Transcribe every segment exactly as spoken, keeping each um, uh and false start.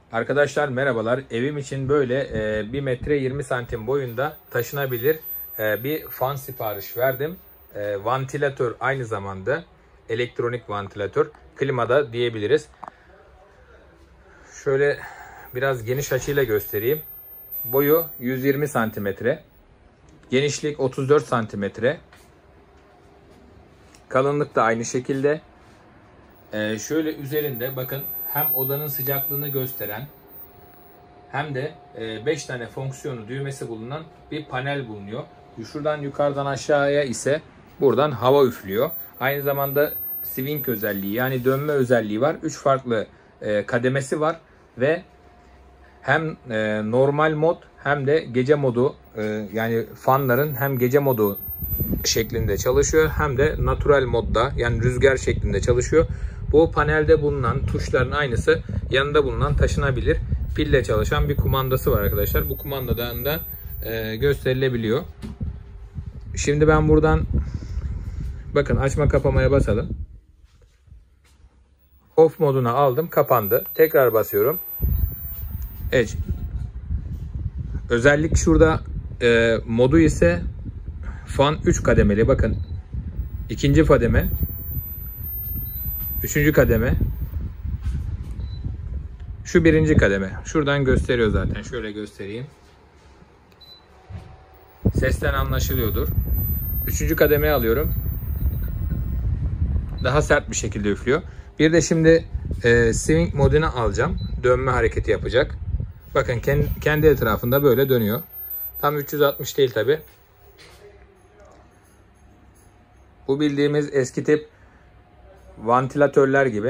Arkadaşlar merhabalar. Evim için böyle e, bir metre yirmi santim boyunda taşınabilir e, bir fan sipariş verdim. E, vantilatör aynı zamanda elektronik vantilatör, klimada diyebiliriz. Şöyle biraz geniş açıyla göstereyim. Boyu yüz yirmi santimetre. Genişlik otuz dört santimetre. Kalınlık da aynı şekilde. E, şöyle üzerinde bakın hem odanın sıcaklığını gösteren hem de beş tane fonksiyonu düğmesi bulunan bir panel bulunuyor. Şuradan yukarıdan aşağıya ise buradan hava üflüyor. Aynı zamanda swing özelliği yani dönme özelliği var. üç farklı kademesi var ve hem normal mod hem de gece modu, yani fanların hem gece modu şeklinde çalışıyor hem de natural modda yani rüzgar şeklinde çalışıyor. Bu panelde bulunan tuşların aynısı yanında bulunan taşınabilir pille çalışan bir kumandası var arkadaşlar. Bu kumandadan da e, gösterilebiliyor. Şimdi ben buradan bakın açma kapamaya basalım. Off moduna aldım, kapandı. Tekrar basıyorum. Evet. Özellik şurada e, modu ise fan üç kademeli. Bakın. İkinci kademe. Üçüncü kademe. Şu birinci kademe. Şuradan gösteriyor zaten. Şöyle göstereyim. Sesten anlaşılıyordur. Üçüncü kademeye alıyorum. Daha sert bir şekilde üflüyor. Bir de şimdi e, swing moduna alacağım. Dönme hareketi yapacak. Bakın kendi etrafında böyle dönüyor. Tam üç yüz altmış değil tabi. Bu bildiğimiz eski tip vantilatörler gibi.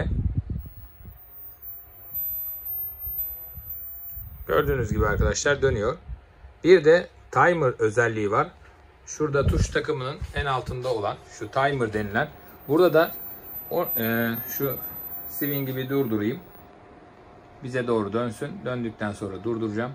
Gördüğünüz gibi arkadaşlar dönüyor. Bir de timer özelliği var. Şurada tuş takımının en altında olan şu timer denilen. Burada da o, e, şu swing'i bir durdurayım. Bize doğru dönsün. Döndükten sonra durduracağım.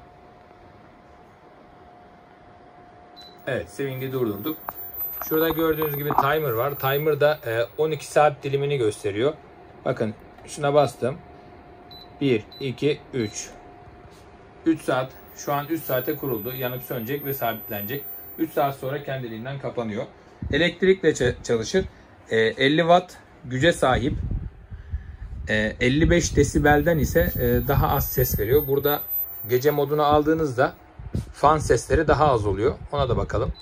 Evet, swing'i durdurduk. Şurada gördüğünüz gibi timer var. Timer'da e, on iki saat dilimini gösteriyor. Bakın şuna bastım. bir, iki, üç. üç saat. Şu an üç saate kuruldu. Yanıp sönecek ve sabitlenecek. üç saat sonra kendiliğinden kapanıyor. Elektrikle çalışır. elli watt güce sahip. elli beş desibelden ise daha az ses veriyor. Burada gece modunu aldığınızda fan sesleri daha az oluyor. Ona da bakalım.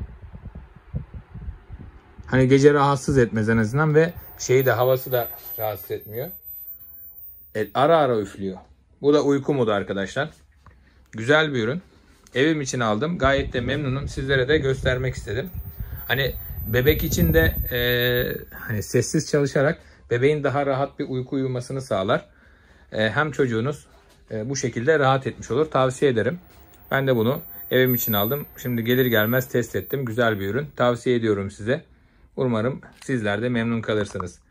Hani gece rahatsız etmez en azından ve şeyi de havası da rahatsız etmiyor. Evet, ara ara üflüyor. Bu da uyku modu arkadaşlar. Güzel bir ürün. Evim için aldım. Gayet de memnunum. Sizlere de göstermek istedim. Hani bebek için de e, hani sessiz çalışarak bebeğin daha rahat bir uyku uyumasını sağlar. E, hem çocuğunuz e, bu şekilde rahat etmiş olur. Tavsiye ederim. Ben de bunu evim için aldım. Şimdi gelir gelmez test ettim. Güzel bir ürün. Tavsiye ediyorum size. Umarım sizler de memnun kalırsınız.